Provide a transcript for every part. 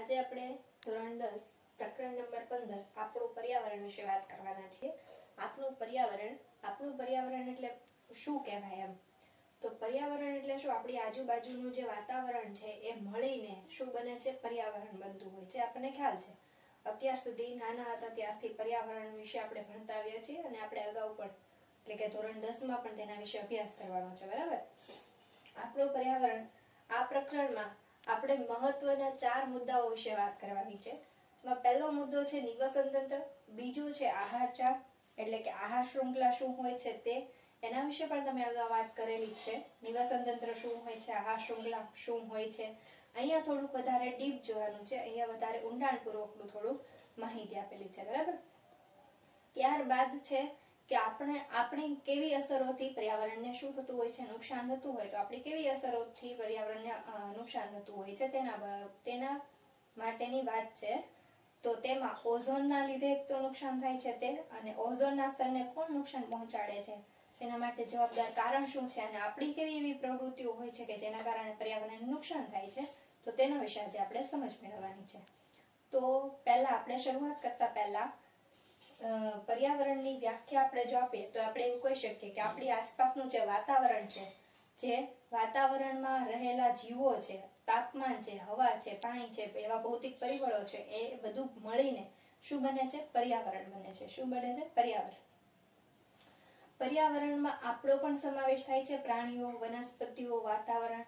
આજે આપણે ધોરણ 10 પ્રકરણ નંબર 15 આપણું પર્યાવરણ વિશે વાત કરવાના છીએ। આપણું પર્યાવરણ એટલે શું કહેવાય એમ? તો પર્યાવરણ એટલે શું? આપણી આજુબાજુનું જે વાતાવરણ છે એ મળીને શું બને છે? પર્યાવરણ બનતું હોય છે। આપણને ખ્યાલ છે અત્યાર સુધી નાના હતા ત્યારથી પર્યાવરણ વિશે આપણે ભણતા આવ્યા છીએ અને આપણે અગાઉ પણ એટલે કે ધોરણ 10 માં પણ તેના વિશે અભ્યાસ કરવાનો છે, બરાબર? આપણું પર્યાવરણ આ પ્રકરણમાં આપણે મહત્વના 4 મુદ્દાઓ વિશે વાત કરવાની છે। એમાં પહેલો મુદ્દો છે નિવસન તંત્ર, બીજું છે આહાર ચાળ એટલે કે આહાર શૃંખલા શું હોય છે તે, એના વિશે પણ તમે અગાઉ વાત કરેલી જ છે। નિવસન તંત્ર શું હોય છે, આહાર શૃંખલા શું હોય છે, અહીંયા થોડુંક વધારે ડીપ જોવાનું છે, અહીંયા વધારે ઊંડાણપૂર્વકનું થોડું માહિતી આપેલી છે, બરાબર? ત્યારબાદ છે કે આપણી કેવી અસરોથી પર્યાવરણને શું થતું હોય છે? નુકસાન થતું હોય તો આપણી કેવી અસરોથી પર્યાવરણને નુકસાન થતું હોય છે તેના માટેની વાત છે। તો તેમાં ઓઝોનના લીધે તો નુકસાન થાય છે તે, અને ઓઝોનના સ્તરને કોણ નુકસાન પહોંચાડે છે તેના માટે જવાબદાર કારણ શું છે, અને આપણી કેવી એવી પ્રવૃત્તિઓ હોય છે કે જેના કારણે પર્યાવરણને નુકસાન થાય છે, તો તેના વિશે આજે આપણે સમજ મેળવવાની છે। તો પહેલા આપણે શરૂઆત કરતા પહેલા પર્યાવરણની વ્યાખ્યા આપણે જો આપીએ તો આપણે એવું કહી શકીએ કે આપણી આસપાસનું જે વાતાવરણ છે, જે વાતાવરણમાં રહેલા જીવો છે, તાપમાન છે, હવા છે, પાણી છે, એવા ભૌતિક પરિબળો છે, એ બધું મળીને શું બને છે? પર્યાવરણ બને છે। શું બને છે? પર્યાવરણ। પર્યાવરણમાં આપણો પણ સમાવેશ થાય છે, પ્રાણીઓ, વનસ્પતિઓ, વાતાવરણ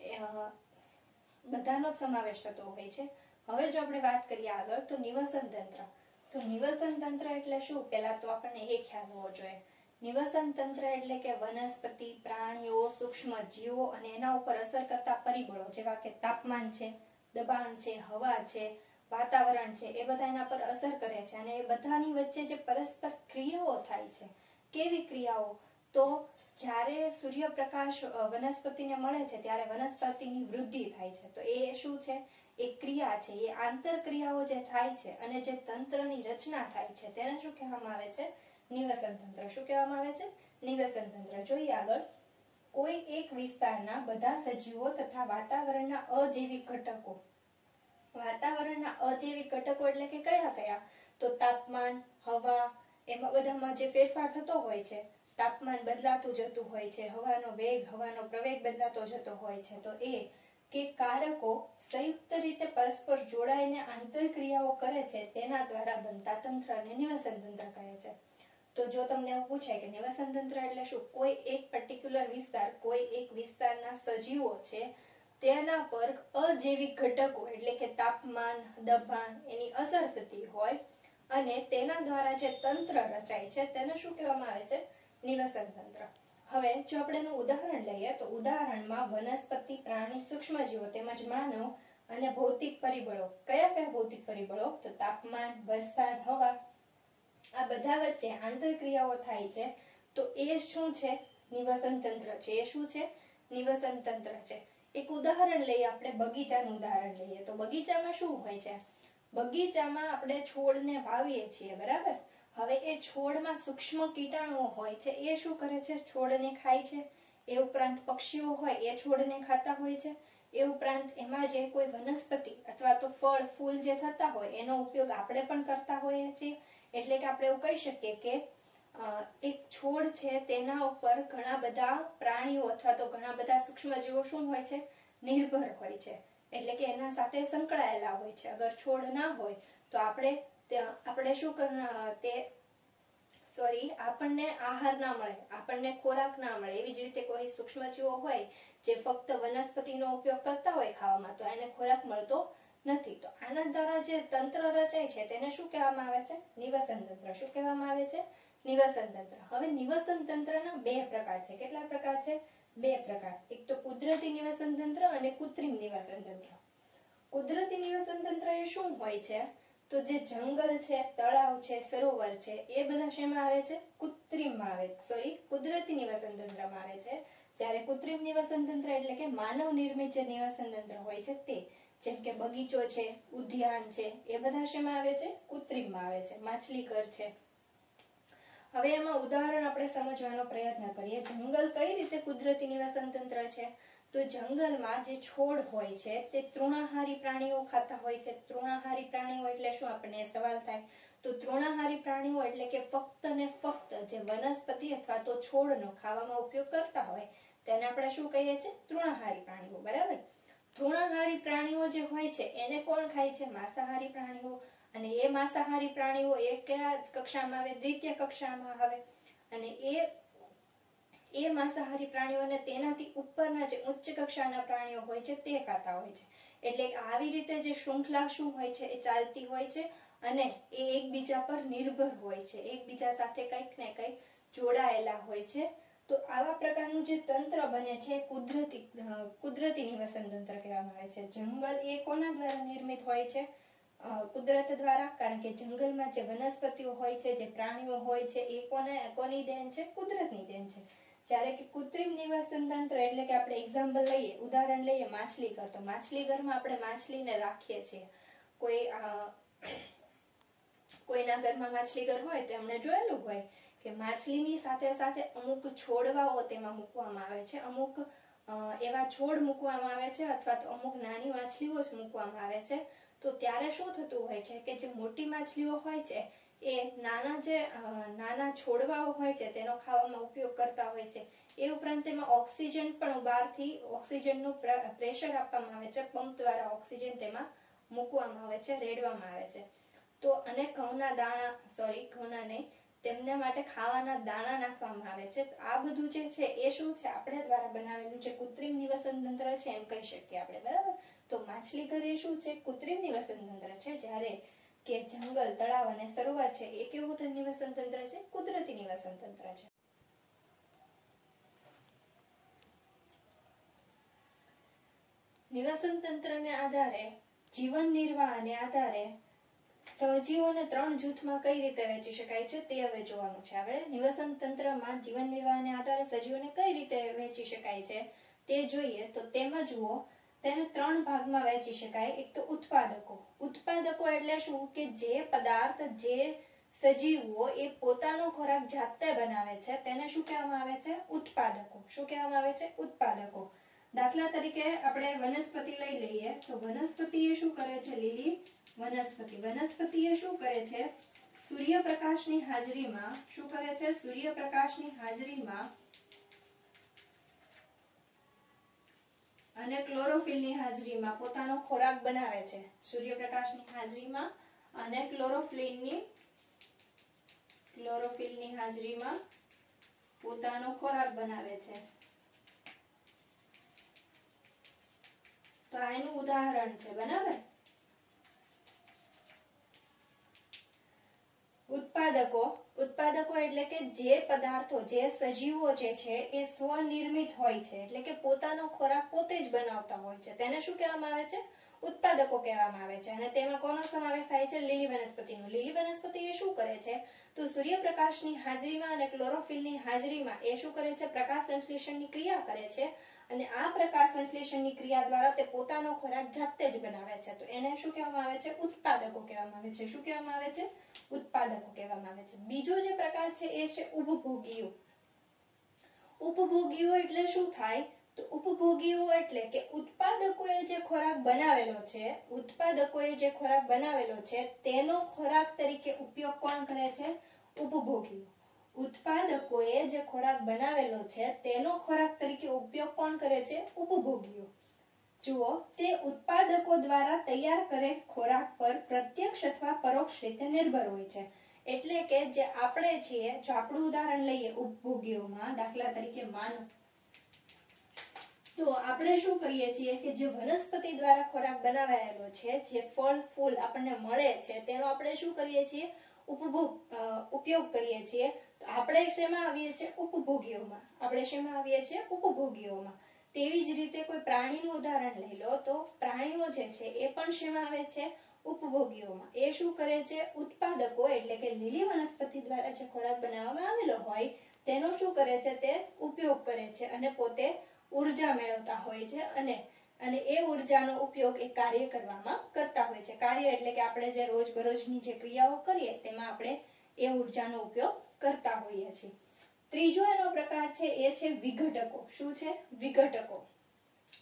બધાનો જ સમાવેશ થતો હોય છે। હવે જો આપણે વાત કરીએ આગળ તો નિવસન તંત્ર। તો નિવસન તંત્ર એટલે શું? પહેલા તો આપણને એ ખ્યાલ હોવો જોઈએ। નિવસન તંત્ર એટલે કે વનસ્પતિ, પ્રાણીઓ, સૂક્ષ્મ જીવો અને એના ઉપર અસર કરતા પરિબળો જેવા કે તાપમાન છે, દબાણ છે, હવા છે, વાતાવરણ છે, એ બધા એના પર અસર કરે છે, અને એ બધાની વચ્ચે જે પરસ્પર ક્રિયાઓ થાય છે, કેવી ક્રિયાઓ? તો જ્યારે સૂર્યપ્રકાશ વનસ્પતિને મળે છે ત્યારે વનસ્પતિની વૃદ્ધિ થાય છે, તો એ શું છે? એક ક્રિયા છે, એ આંતરક્રિયાઓ જે થાય છે અને જે તંત્રની રચના થાય છે તેને શું કહેવામાં આવે છે? નિવસન તંત્ર। શું કહેવામાં આવે છે? નિવસન તંત્ર। જોઈએ આગળ, કોઈ એક વિસ્તારના બધા સજીવો તથા વાતાવરણના અજૈવિક ઘટકો, વાતાવરણના અજૈવિક ઘટકો એટલે કે કયા કયા? તો તાપમાન, હવા, એમાં બધામાં જે ફેરફાર થતો હોય છે, તાપમાન બદલાતું જતું હોય છે, હવાનો વેગ, હવાનો પ્રવેગ બદલાતો જતો હોય છે, તો એ કે કારકો સંયુક્ત રીતે પરસ્પર જોડાઈને આંતરક્રિયાઓ કરે છે તેના દ્વારા બનતા તંત્રને નિવસન તંત્ર કહે છે। તો જો તમને એવું પૂછાય કે નિવસન તંત્ર એટલે શું? કોઈ એક પર્ટિક્યુલર વિસ્તાર, કોઈ એક વિસ્તારના સજીવો છે તેના પર અજૈવિક ઘટકો એટલે કે તાપમાન, દબાણ એની અસર થતી હોય અને તેના દ્વારા જે તંત્ર રચાય છે તેને શું કહેવામાં આવે છે? નિવસન તંત્ર। હવે જો આપણે એનું ઉદાહરણ લઈએ તો ઉદાહરણમાં વનસ્પતિ, પ્રાણી, સૂક્ષ્મજીવો તેમજ માનવ અને ભૌતિક પરિબળો, કયા કયા ભૌતિક પરિબળો? તો તાપમાન, વરસાદ, હવા, આ બધા વચ્ચે આંતરક્રિયાઓ થાય છે, તો એ શું છે? નિવસન તંત્ર છે। એ શું છે? નિવસન તંત્ર છે। એક ઉદાહરણ લઈએ, આપણે બગીચાનું ઉદાહરણ લઈએ તો બગીચામાં શું હોય છે? બગીચામાં આપણે છોડને વાવીએ છીએ, બરાબર? હવે એ છોડમાં સૂક્ષ્મ કીટાણુઓ હોય છે, એ શું કરે છે? છોડને ખાય છે। એ ઉપરાંત પક્ષીઓ હોય એ છોડને ખાતા હોય છે। એ ઉપરાંત એમાં જે કોઈ વનસ્પતિ અથવા તો ફળ, ફૂલ જે થતા હોય એનો ઉપયોગ આપણે પણ કરતા હોઈએ છીએ। એટલે કે આપણે એવું કહી શકીએ કે એક છોડ છે તેના ઉપર ઘણા બધા પ્રાણીઓ અથવા તો ઘણા બધા સૂક્ષ્મજીવો શું હોય છે? નિર્ભર હોય છે, એટલે કે એના સાથે સંકળાયેલા હોય છે। અગર છોડ ના હોય તો આપણે શું આપણને આહાર ના મળે, આપણને ખોરાક ના મળે। એવી જ રીતે કોઈ સૂક્ષ્મજીવો હોય જે ફક્ત વનસ્પતિનો ઉપયોગ કરતા હોય ખાવામાં, તો એને ખોરાક મળતો નથી। તો આના દ્વારા જે તંત્ર રચાય છે તેને શું કહેવામાં આવે છે? નિવસન તંત્ર। શું કહેવામાં આવે છે? નિવસન તંત્ર। હવે નિવસન તંત્રના 2 પ્રકાર છે। કેટલા પ્રકાર છે? 2 પ્રકાર। એક તો કુદરતી નિવસન તંત્ર અને કૃત્રિમ નિવસન તંત્ર। કુદરતી નિવસન તંત્ર એ શું હોય છે? તો જે જંગલ છે, તળાવ છે, સરોવર છે, એ બધા શેમાં આવે છે? કુદરતી નિવસન તંત્રમાં આવે છે। જ્યારે કૃત્રિમ નિવસન તંત્ર એટલે કે માનવ નિર્મિત જે નિવસન તંત્ર હોય છે તે, જેમ કે બગીચો છે, ઉદ્યાન છે, એ બધા શેમાં આવે છે? કૃત્રિમમાં આવે છે। માછલી ઘર છે। હવે એમાં ઉદાહરણ આપણે સમજવાનો પ્રયત્ન કરીએ। જંગલ કઈ રીતે કુદરતી નિવસન તંત્ર છે? તો જંગલમાં જે છોડ હોય છે તે તૃણાહારી પ્રાણીઓ ખાતા હોય છે. તૃણાહારી પ્રાણીઓ એટલે શું, આપણને સવાલ થાય. તો તૃણાહારી પ્રાણીઓ એટલે કે ફક્ત ને ફક્ત જે વનસ્પતિ અથવા તો છોડનો ખાવામાં ઉપયોગ કરતા હોય તેને આપણે શું કહીએ છીએ, તૃણાહારી પ્રાણીઓ. બરાબર. તૃણાહારી પ્રાણીઓ જે હોય છે એને કોણ ખાય છે, માંસાહારી પ્રાણીઓ. અને એ માંસાહારી પ્રાણીઓ એ કયા કક્ષામાં આવે, દ્વિતીય કક્ષામાં આવે. અને એ માંસાહારી પ્રાણીઓને તેનાથી ઉપરના જે ઉચ્ચ કક્ષાના પ્રાણીઓ હોય છે તે ખાતા હોય છે. એટલે આવી રીતે જે શૃંખલા શું હોય છે એ ચાલતી હોય છે અને એ એકબીજા પર નિર્ભર હોય છે, એકબીજા સાથે કંઈક ને કંઈક જોડાયેલા હોય છે. તો આવા પ્રકારનું જે તંત્ર બને છે કુદરતી નિવસન તંત્ર કહેવામાં આવે છે. જંગલ એ કોના દ્વારા નિર્મિત હોય છે, કુદરત દ્વારા. કારણ કે જંગલમાં જે વનસ્પતિઓ હોય છે, જે પ્રાણીઓ હોય છે એ કોની દેન છે, કુદરતની દેન છે. જ્યારે કે કૃત્રિમ નિવાસન તંત્ર એટલે કે આપણે એક્ઝામ્પલ લઈએ, ઉદાહરણ લઈએ માછલીઘર. તો માછલીઘરમાં આપણે માછલીને રાખીએ છીએ. કોઈના ઘરમાં માછલીઘર હોય તો એમણે જોયેલું હોય કે માછલીની સાથે સાથે અમુક છોડવાઓ તેમાં મૂકવામાં આવે છે, અમુક એવા છોડ મૂકવામાં આવે છે અથવા તો અમુક નાની માછલીઓ જ મૂકવામાં આવે છે. તો ત્યારે શું થતું હોય છે કે જે મોટી માછલીઓ હોય છે એ નાના છોડવાઓ હોય છે તેનો ખાવામાં ઉપયોગ કરતા હોય છે. એ ઉપરાંત તેમાં ઓક્સિજન પણ બહારથી ઓક્સિજનનું પ્રેશર આપવામાં આવે છે, પંપ દ્વારા ઓક્સિજન તેમાં મૂકવામાં આવે છે, રેડવામાં આવે છે. તો અને ઘઉંના નહીં, તેમના માટે ખાવાના દાણા નાખવામાં આવે છે. આ બધું જે છે એ શું છે, આપણે દ્વારા બનાવેલું જે કૃત્રિમ નિવસન તંત્ર છે એમ કહી શકીએ આપણે. બરાબર. તો માછલીઘર એ શું છે, કૃત્રિમ નિવસન તંત્ર છે. જ્યારે કે જંગલ, તળાવ અને સરોવર છે એ કેવું નિવસન તંત્ર છે, કુદરતી નિવસન તંત્ર છે. નિવસન તંત્રને આધારે, જીવન નિર્વાહને આધારે સજીવોને 3 જૂથમાં કઈ રીતે વહેંચી શકાય છે તે હવે જોવાનું છે. આપણે નિવસન તંત્રમાં જીવન નિર્વાહને આધારે સજીવોને કઈ રીતે વહેંચી શકાય છે તે જોઈએ. તો તેમાં જુઓ, તેને 3 ભાગમાં વહેંચી શકાય. એક તો ઉત્પાદકો. ઉત્પાદકો એટલે શું કે જે પદાર્થ, જે સજીવો એ પોતાનો ખોરાક જાતે બનાવે છે તેને શું કહેવામાં આવે છે, ઉત્પાદકો. શું કહેવામાં આવે છે, ઉત્પાદકો. દાખલા તરીકે આપણે વનસ્પતિ લઈ લઈએ. તો વનસ્પતિ એ શું કરે છે, લીલી વનસ્પતિ એ શું કરે છે, સૂર્યપ્રકાશની હાજરીમાં શું કરે છે, સૂર્યપ્રકાશની હાજરીમાં અને ક્લોરોફિલની હાજરીમાં પોતાનો ખોરાક બનાવે છે. સૂર્યપ્રકાશની હાજરીમાં અને ક્લોરોફિલની હાજરીમાં પોતાનો ખોરાક બનાવે છે. તો આ એનું ઉદાહરણ છે. બરાબર. ઉત્પાદકો એટલે કે જે પદાર્થો, જે સજીવો જે છે એ સ્વનિર્મિત હોય છે, એટલે કે પોતાનો ખોરાક પોતે જ બનાવતા હોય છે, તેને શું કહેવામાં આવે છે, ઉત્પાદકો કહેવામાં આવે છે. અને તેમાં કોનો સમાવેશ થાય છે, લીલી વનસ્પતિનો. લીલી વનસ્પતિ એ શું કરે છે, તો સૂર્યપ્રકાશની હાજરીમાં અને ક્લોરોફિલની હાજરીમાં એ શું કરે છે, પ્રકાશ સંશ્લેષણની ક્રિયા કરે છે. અને આ પ્રકાશ સંશ્લેષણની ક્રિયા દ્વારા તે પોતાનો ખોરાક જાતે જ બનાવે છે. તો એને શું કહેવામાં આવે છે, ઉત્પાદકો કહેવામાં આવે છે. શું કહેવામાં આવે છે, ઉત્પાદકો કહેવામાં આવે છે. બીજો જે પ્રકાર છે એ છે ઉપભોગીઓ. ઉપભોગીઓ એટલે શું થાય, તો ઉપભોગીઓ એટલે કે ઉત્પાદકોએ જે ખોરાક બનાવેલો છે તેનો ખોરાક તરીકે ઉપયોગ કોણ કરે છે, ઉપભોગીઓ. ઉત્પાદકોએ જે ખોરાક બનાવેલો છે તેનો ખોરાક તરીકે ઉપયોગ કોણ કરે છે, ઉપભોગીઓ. જુઓ, તે ઉત્પાદકો દ્વારા તૈયાર કરેલ ખોરાક પર પ્રત્યક્ષ અથવા પરોક્ષ રીતે નિર્ભર હોય છે. એટલે કે જે આપણે છીએ, જો આપણું ઉદાહરણ લઈએ ઉપભોગીઓમાં, દાખલા તરીકે માનવ, તો આપણે શું કરીએ છીએ કે જે વનસ્પતિ દ્વારા ખોરાક બનાવાયેલો છે, જે ફળ ફૂલ આપણને મળે છે તેનો આપણે શું કરીએ છીએ, ઉપયોગ કરીએ છીએ. તો આપણે શેમાં આવીએ છીએ, ઉપભોગીઓમાં. આપણે શેમાં આવીએ છીએ, ઉપભોગીઓમાં. તેવી જ રીતે કોઈ પ્રાણીનું ઉદાહરણ લઈ લો, તો પ્રાણીઓ જે છે એ પણ શેમાં આવે છે, ઉપભોગીઓમાં. એ શું કરે છે, ઉત્પાદકો એટલે કે લીલી વનસ્પતિ દ્વારા જે ખોરાક બનાવવામાં આવેલો હોય તેનો શું કરે છે, તે ઉપયોગ કરે છે અને પોતે ઉર્જા મેળવતા હોય છે. અને એ ઉર્જાનો ઉપયોગ એ કાર્ય કરવામાં કરતા હોય છે. કાર્ય એટલે કે આપણે જે રોજબરોજની જે ક્રિયાઓ કરીએ તેમાં આપણે એ ઉર્જાનો ઉપયોગ કરતા હોઈએ છીએ. ત્રીજો એનો પ્રકાર છે એ છે વિઘટકો. શું છે, વિઘટકો.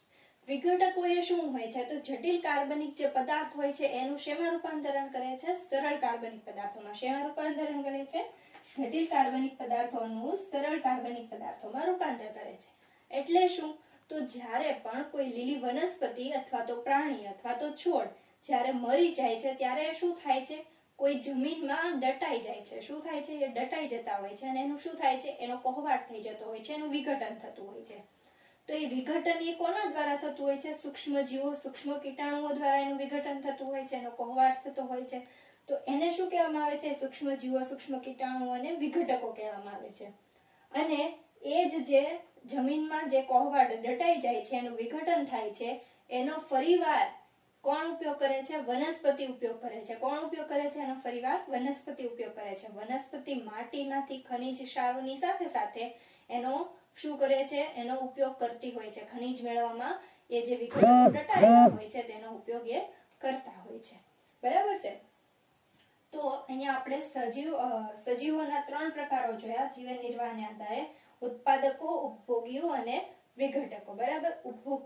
વિઘટકો એ શું હોય છે તો જટિલ કાર્બનિક જે પદાર્થ હોય છે એનું શેમાં રૂપાંતરણ કરે છે સરળ કાર્બનિક પદાર્થોમાં. શેમાં રૂપાંતરણ કરે છે? જટિલ કાર્બનિક પદાર્થોનું સરળ કાર્બનિક પદાર્થોમાં રૂપાંતર કરે છે. એટલે શું તો જ્યારે પણ કોઈ લીલી વનસ્પતિ અથવા તો પ્રાણી અથવા તો છોડ જ્યારે મરી જાય છે ત્યારે શું થાય છે? કોઈ જમીનમાં દટાઈ જાય છે. શું થાય છે? એ દટાઈ જતા હોય છે અને એનું શું થાય છે? એનો કોહવાટ થઈ જતો હોય છે, એનું વિઘટન થતું હોય છે. તો એ વિઘટન એ કોના દ્વારા થતું હોય છે? સૂક્ષ્મ જીવો, સૂક્ષ્મ કીટાણુઓ દ્વારા એનું વિઘટન થતું હોય છે, એનો કોહવાટ થતો હોય છે. તો એને શું કહેવામાં આવે છે? સૂક્ષ્મ જીવો, સૂક્ષ્મ કીટાણુઓને વિઘટકો કહેવામાં આવે છે. અને એ જ જે જમીનમાં જે કોહવાટ દટાઈ જાય છે, એનું વિઘટન થાય છે, એનો ફરીવાર કોણ ઉપયોગ કરે છે? વનસ્પતિ ઉપયોગ કરે છે. કોણ ઉપયોગ કરે છે? એનો ફરીવાર વનસ્પતિ ઉપયોગ કરે છે. વનસ્પતિ માટીમાંથી ખનિજ ક્ષારોની સાથે સાથે એનો શું કરે છે? એનો ઉપયોગ કરતી હોય છે. ખનિજ મેળવવામાં એ જે વિઘટકો દટાયેલા હોય છે તેનો ઉપયોગ એ કરતા હોય છે. બરાબર છે? તો અહીંયા આપણે સજીવોના 3 પ્રકારો જોયા જીવન નિર્વાહને આધારે: ઉત્પાદકો, ઉપભોગીઓ અને વિઘટકો. બરાબર?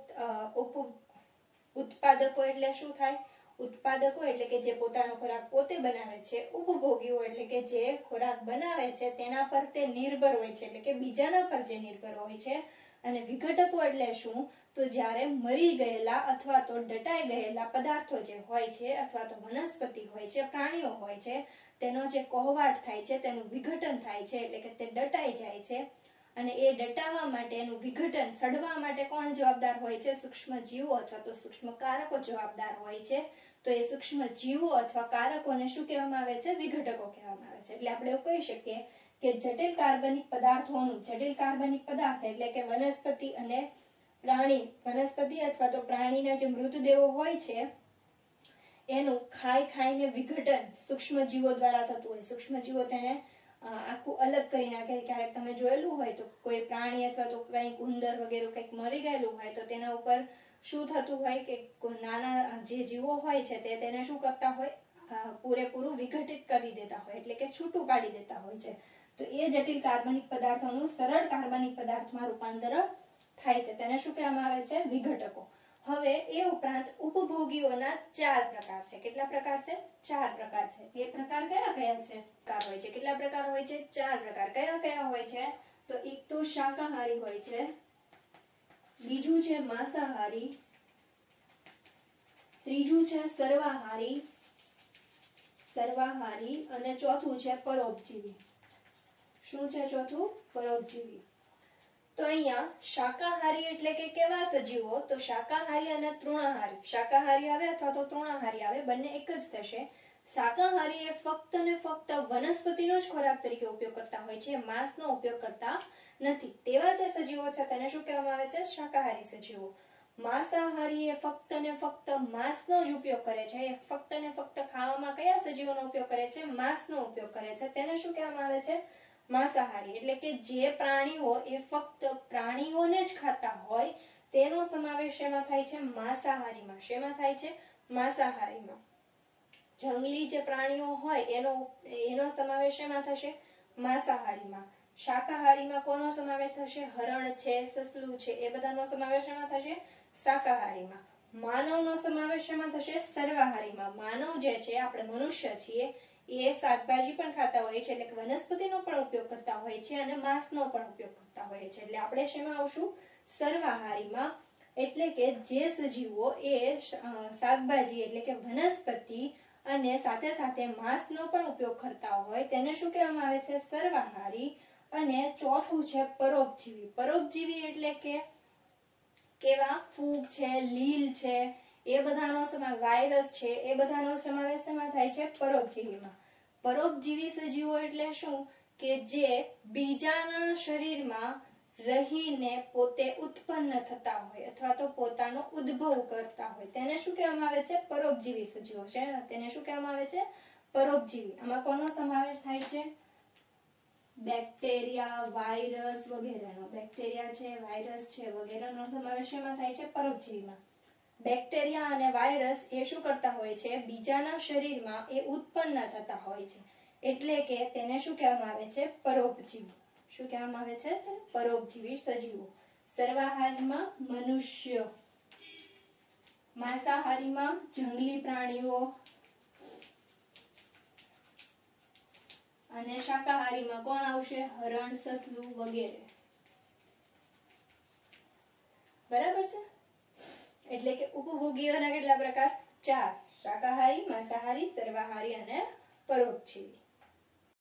ઉત્પાદકો એટલે શું થાય? ઉત્પાદકો એટલે કે જે પોતાનો ખોરાક પોતે બનાવે છે. ઉપભોગીઓ એટલે કે જે ખોરાક બનાવે છે તેના પર તે નિર્ભર હોય છે, એટલે કે બીજાના પર જે નિર્ભર હોય છે. અને વિઘટકો એટલે શું તો જ્યારે મરી ગયેલા અથવા તો દટાઈ ગયેલા પદાર્થો જે હોય છે અથવા તો વનસ્પતિ હોય છે, પ્રાણીઓ હોય છે, તેનો જે કોહવાટ થાય છે, તેનું વિઘટન થાય છે, એટલે કે તે દટાઈ જાય છે. અને એ દટાવા માટે, એનું વિઘટન સડવા માટે કોણ જવાબદાર હોય છે? સૂક્ષ્મ જીવો અથવા તો સૂક્ષ્મ કારકો જવાબદાર હોય છે. તો એ સૂક્ષ્મ જીવો અથવા કારકોને શું કહેવામાં આવે છે? વિઘટકો કહેવામાં આવે છે. એટલે આપણે એવું કહી શકીએ કે જટિલ કાર્બનિક પદાર્થોનું, જટિલ કાર્બનિક પદાર્થ એટલે કે વનસ્પતિ અને પ્રાણી, વનસ્પતિ અથવા તો પ્રાણીના જે મૃતદેહો હોય છે એનું ખાઈને વિઘટન સૂક્ષ્મ જીવો દ્વારા થતું હોય. સૂક્ષ્મ જીવો તેને આખું અલગ કરી નાખે. ક્યારેક તમે જોયેલું હોય તો કોઈ પ્રાણી અથવા તો કંઈક ઉંદર વગેરે કંઈક મરી ગયેલું હોય તો તેના ઉપર શું થતું હોય કે નાના જે જીવો હોય છે તેને શું કરતા હોય? પૂરેપૂરું વિઘટિત કરી દેતા હોય, એટલે કે છૂટું પાડી દેતા હોય છે. તો એ જટિલ કાર્બનિક પદાર્થોનું સરળ કાર્બનિક પદાર્થમાં રૂપાંતર થાય છે. તેને શું કહેવામાં આવે છે? વિઘટકો. હવે એ ઉપરાંત ઉપભોગીઓના 4 પ્રકાર છે. કેટલા પ્રકાર છે? 4 પ્રકાર છે. એ પ્રકાર કયા કયા છે? પ્રકાર હોય છે. કેટલા પ્રકાર હોય છે? 4 પ્રકાર. કયા કયા હોય છે? તો એક તો શાકાહારી હોય છે, બીજું છે માંસાહારી, ત્રીજું છે સર્વાહારી અને ચોથું છે પરોપજીવી. શું છે ચોથું? પરોપજીવી. તો અહીંયા શાકાહારી એટલે કે કેવા સજીવો? તો શાકાહારી અને તૃણાહારી. શાકાહારી આવે અથવા તો તૃણાહારી આવે, બંને એક જ થશે. શાકાહારી એ ફક્ત ને ફક્ત વનસ્પતિનો જ ખોરાક તરીકે ઉપયોગ કરતા હોય છે, માંસનો ઉપયોગ કરતા નથી. તેવા જે સજીવો છે તેને શું કહેવામાં આવે છે? શાકાહારી સજીવો. માંસાહારી એ ફક્ત ને ફક્ત માંસનો જ ઉપયોગ કરે છે. એ ફક્ત ને ફક્ત ખાવામાં કયા સજીવોનો ઉપયોગ કરે છે? માંસનો ઉપયોગ કરે છે. તેને શું કહેવામાં આવે છે? માંસાહારી. એટલે કે જે પ્રાણીઓ એ ફક્ત પ્રાણીઓને જ ખાતા હોય તેનો સમાવેશ શેમાં થાય છે? માંસાહારીમાં. શેમાં થાય છે? માંસાહારીમાં. જંગલી જે પ્રાણીઓ હોય એનો સમાવેશ શેમાં થશે? માંસાહારીમાં. શાકાહારીમાં કોનો સમાવેશ થશે? હરણ છે, સસલું છે, એ બધાનો સમાવેશ શેમાં થશે? શાકાહારીમાં. માનવનો સમાવેશ શેમાં થશે? સર્વાહારીમાં. માનવ જે છે, આપણે મનુષ્ય છીએ, એ શાકભાજી પણ ખાતા હોય છે, એટલે કે વનસ્પતિનો પણ ઉપયોગ કરતા હોય છે અને માંસનો પણ ઉપયોગ કરતા હોય છે. એટલે આપણે શેમાં આવશું? સર્વાહારીમાં. એટલે કે જે સજીવો એ શાકભાજી એટલે કે વનસ્પતિ અને સાથે સાથે માંસનો પણ ઉપયોગ કરતા હોય તેને શું કહેવામાં આવે છે? સર્વાહારી. અને ચોથું છે પરોપજીવી. પરોપજીવી એટલે કે કેવા? ફૂગ છે, લીલ છે, એ બધાનો સમાવેશ, વાયરસ છે, એ બધાનો સમાવેશ શેમાં થાય છે? પરોપજીવીમાં. પરોપજીવી સજીવો એટલે શું કે જે બીજાના શરીરમાં રહીને પોતે ઉત્પન્ન થતા હોય અથવા તો પોતાનો ઉદ્ભવ કરતા હોય તેને શું કહેવામાં આવે છે? પરોપજીવી સજીવો છે. તેને શું કહેવામાં આવે છે? પરોપજીવી. આમાં કોનો સમાવેશ થાય છે? બેક્ટેરિયા, વાયરસ વગેરેનો. બેક્ટેરિયા છે, વાયરસ છે વગેરેનો સમાવેશ શેમાં થાય છે? પરોપજીવીમાં. બેક્ટેરિયા અને વાયરસ એ શું કરતા હોય છે? બીજાના શરીરમાં એ ઉત્પન્ન થતા હોય છે, એટલે કે તેને શું કહેવામાં આવે છે? પરોપજીવી. શું કહેવામાં આવે છે? પરોપજીવી સજીવો. સર્વાહારીમાં મનુષ્ય, માંસાહારીમાં જંગલી પ્રાણીઓ અને શાકાહારીમાં કોણ આવશે? હરણ, સસલું વગેરે. બરાબર છે? એટલે કે ઉપભોગીઓના કેટલા પ્રકાર? 4. શાકાહારી, માંસાહારી, સર્વાહારી અને પરોપજીવી.